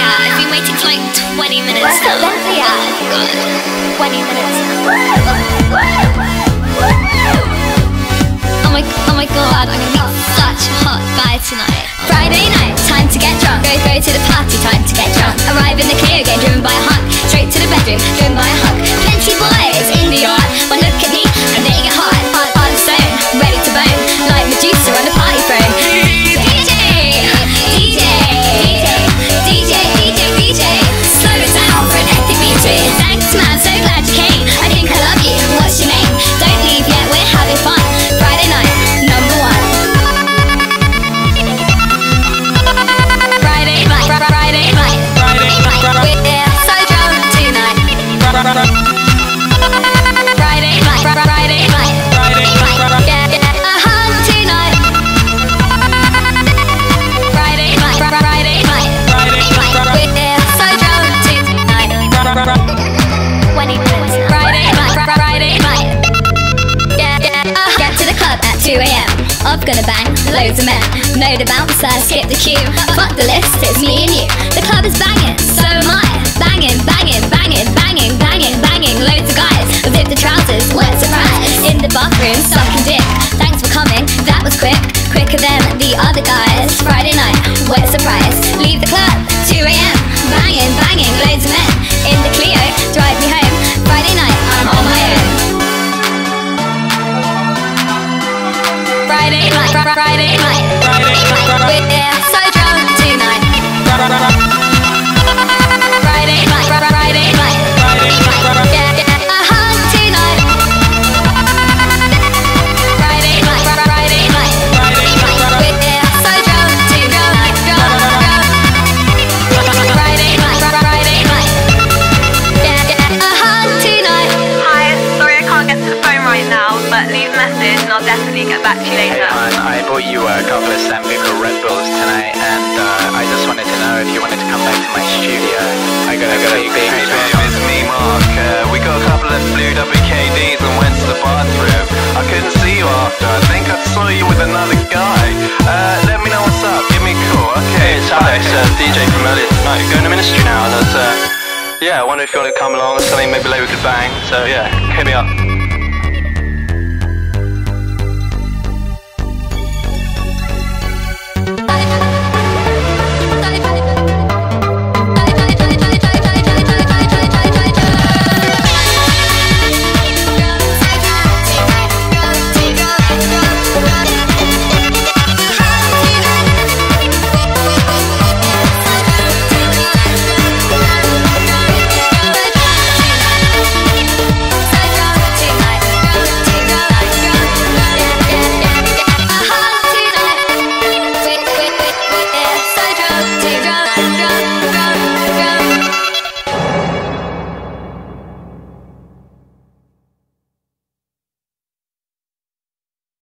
I've been waiting for like 20 minutes Where's now. the Bentley at? God. 20 minutes. Oh my god, I'm gonna be such a hot guy tonight. Friday night, time to get drunk. Go to the party, time to get drunk. Arrive in the Clio, game driven by a hunk. Straight to the bedroom, driven by a hunk. Plenty boys in the yard. One look at me, and they get hot. Hard of stone, ready to bone. Like Medusa on a party throne. DJ, slow it down for an epic meeting. Thanks man, so glad you came. I think I love you, what's your name? Don't leave yet, we're having fun. Friday night, number one. Friday night. We're so drunk tonight. Friday night. Get a hug tonight. Friday night. We're so drunk tonight. 20 minutes. Friday night. Get to the club at 2 AM. I'm gonna bang loads of men. Know the bouncer, skip the queue. Fuck the list, it's me and you. The club is banging, so am I. Banging. Loads of guys, zip the trousers, what a surprise. In the bathroom, sucking dick. Thanks for coming, that was quick. Quicker than the other guys. Friday night, what a surprise. Leave the club, 2 AM. Banging, loads of men. In the Clio, drive me home. Friday night, I'm on my own. Friday night. We're so drunk tonight. Friday night. Get a hug tonight. Friday night. We're so drunk tonight. Friday night. Get a hug tonight. Hi, sorry I can't get to the phone right now, but leave a message and I'll definitely get back to you later. Hey man, I bought you a couple of Sambuca Red Bulls tonight, and I just wanted to know if you wanted to come back to my studio. I got a big Hey babe, it's me Mark. We got a couple of blued up KDs and went to the bathroom. I couldn't see you after. I think I saw you with another guy. Let me know what's up. Give me a call. Okay, It's Alex, DJ from earlier tonight. Going to Ministry now, and yeah, I wonder if you want to come along or something. Maybe later we could bang. So yeah, hit me up.